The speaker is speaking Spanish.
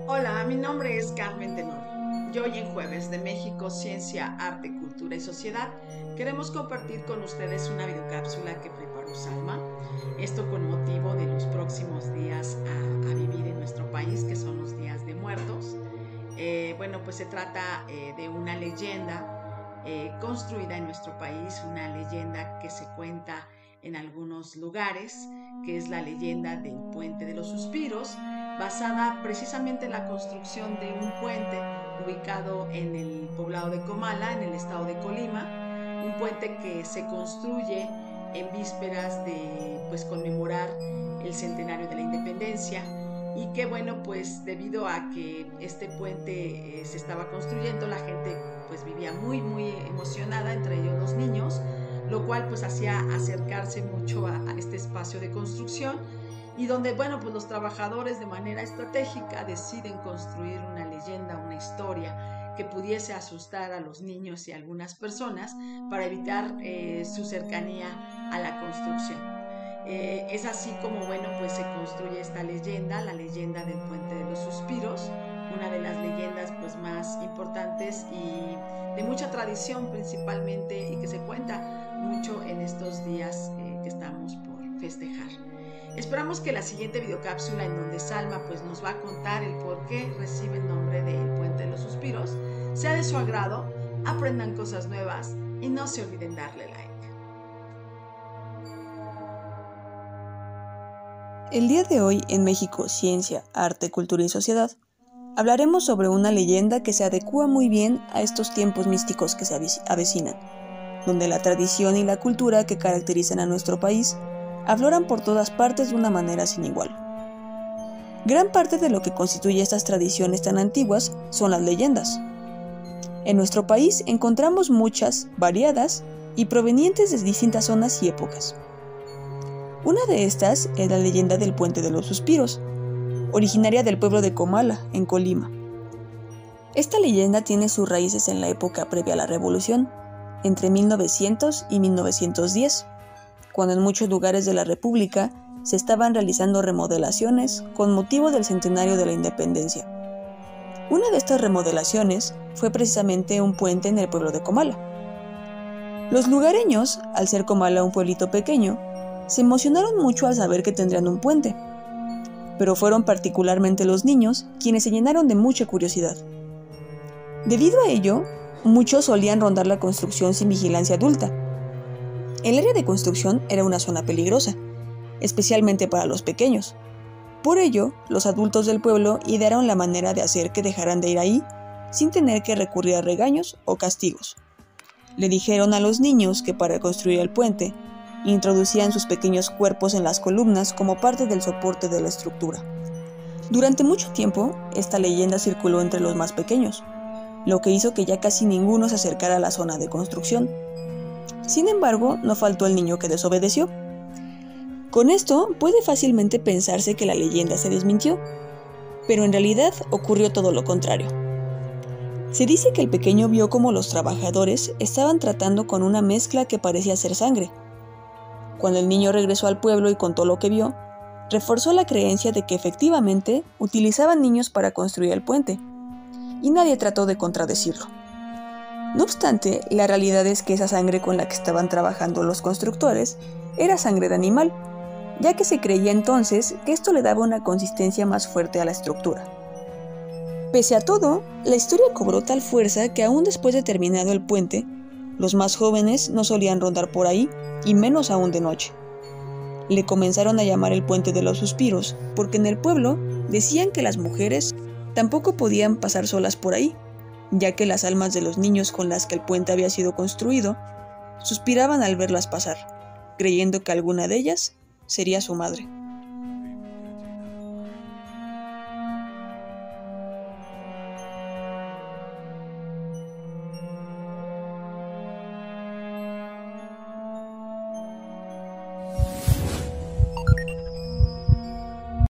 Hola, mi nombre es Carmen Tenorio. Y hoy en Jueves de México, Ciencia, Arte, Cultura y Sociedad, queremos compartir con ustedes una videocápsula que preparó Salma. Esto con motivo de los próximos días a vivir en nuestro país, que son los días de muertos. Pues se trata de una leyenda construida en nuestro país, una leyenda que se cuenta en algunos lugares, que es la leyenda del Puente de los Suspiros, basada precisamente en la construcción de un puente ubicado en el poblado de Comala, en el estado de Colima, un puente que se construye en vísperas de conmemorar el centenario de la independencia y que pues debido a que este puente se estaba construyendo, la gente pues vivía muy emocionada, entre ellos los niños, lo cual pues hacía acercarse mucho a este espacio de construcción y donde pues los trabajadores de manera estratégica deciden construir una leyenda, una historia que pudiese asustar a los niños y a algunas personas para evitar su cercanía a la construcción. Es así como pues se construye esta leyenda, la leyenda del Puente de los Suspiros, una de las leyendas pues más importantes y de mucha tradición principalmente, y que se cuenta mucho en estos días que estamos por festejar. Esperamos que la siguiente videocápsula, en donde Salma pues nos va a contar el por qué recibe el nombre de El Puente de los Suspiros, sea de su agrado, aprendan cosas nuevas y no se olviden darle like. El día de hoy en México, Ciencia, Arte, Cultura y Sociedad, hablaremos sobre una leyenda que se adecúa muy bien a estos tiempos místicos que se avecinan, donde la tradición y la cultura que caracterizan a nuestro país afloran por todas partes de una manera sin igual. Gran parte de lo que constituye estas tradiciones tan antiguas son las leyendas. En nuestro país encontramos muchas, variadas y provenientes de distintas zonas y épocas. Una de estas es la leyenda del Puente de los Suspiros, originaria del pueblo de Comala, en Colima. Esta leyenda tiene sus raíces en la época previa a la Revolución, entre 1900 y 1910, cuando en muchos lugares de la República se estaban realizando remodelaciones con motivo del centenario de la independencia. Una de estas remodelaciones fue precisamente un puente en el pueblo de Comala. Los lugareños, al ser Comala un pueblito pequeño, se emocionaron mucho al saber que tendrían un puente, pero fueron particularmente los niños quienes se llenaron de mucha curiosidad. Debido a ello, muchos solían rondar la construcción sin vigilancia adulta. El área de construcción era una zona peligrosa, especialmente para los pequeños. Por ello, los adultos del pueblo idearon la manera de hacer que dejaran de ir ahí sin tener que recurrir a regaños o castigos. Le dijeron a los niños que para construir el puente, introducían sus pequeños cuerpos en las columnas como parte del soporte de la estructura. Durante mucho tiempo, esta leyenda circuló entre los más pequeños, lo que hizo que ya casi ninguno se acercara a la zona de construcción. Sin embargo, no faltó el niño que desobedeció. Con esto puede fácilmente pensarse que la leyenda se desmintió, pero en realidad ocurrió todo lo contrario. Se dice que el pequeño vio cómo los trabajadores estaban tratando con una mezcla que parecía ser sangre. Cuando el niño regresó al pueblo y contó lo que vio, reforzó la creencia de que efectivamente utilizaban niños para construir el puente, y nadie trató de contradecirlo. No obstante, la realidad es que esa sangre con la que estaban trabajando los constructores era sangre de animal, ya que se creía entonces que esto le daba una consistencia más fuerte a la estructura. Pese a todo, la historia cobró tal fuerza que aún después de terminado el puente, los más jóvenes no solían rondar por ahí, y menos aún de noche. Le comenzaron a llamar el Puente de los Suspiros, porque en el pueblo decían que las mujeres tampoco podían pasar solas por ahí, ya que las almas de los niños con las que el puente había sido construido suspiraban al verlas pasar, creyendo que alguna de ellas sería su madre.